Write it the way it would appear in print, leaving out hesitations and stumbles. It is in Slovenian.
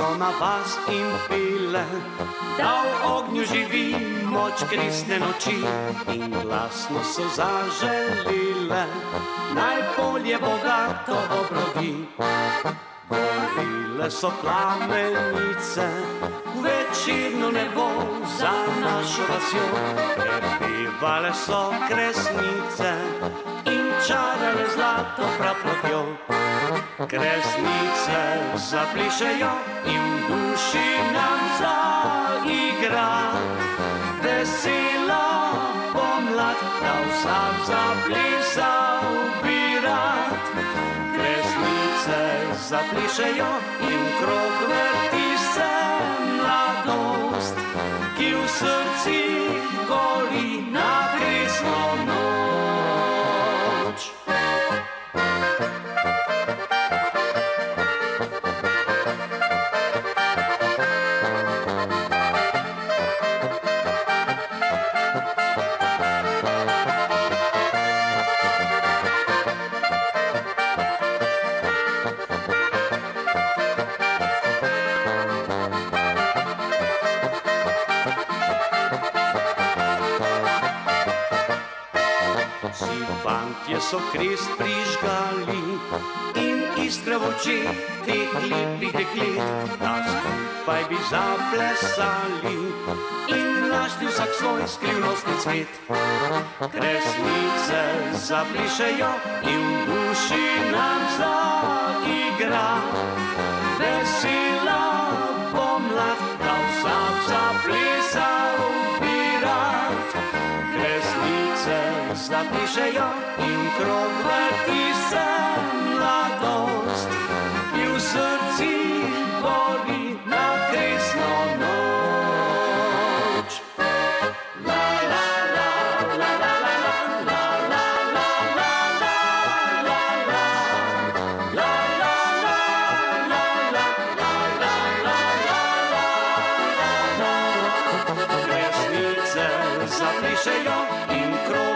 so na vas in pile, da v ognju živi moč kristne noči in glasno so zaželile, najbolje bogato obrodi. Gorile so plamenice, večerno nebo za našo vasjo, prepevale so kresnice in čarale zlato praplotjo. Kresnice zaplišejo in v duši nam zaigra, vesela pomlad, da vsak zaplesal bi rad. Kresnice zaplišejo in krog vrti se mladost, ki v srcih gori na kresno noč. Vsi fantje so krest prižgali in iskre v očeh teh lepih deklet, da skupaj bi zaplesali in našli vsak svoj skrivnostni cvet. Kresnice zaplišejo in v duši nam zaigra, vesela pomlad, da vsak zaplesal bi rad. Kresnice zapišejo in krog vrti se mladost, ki v srcih gori na kresno noč. La la la la la la la la la la la la la la. Kresnice zapišejo in krog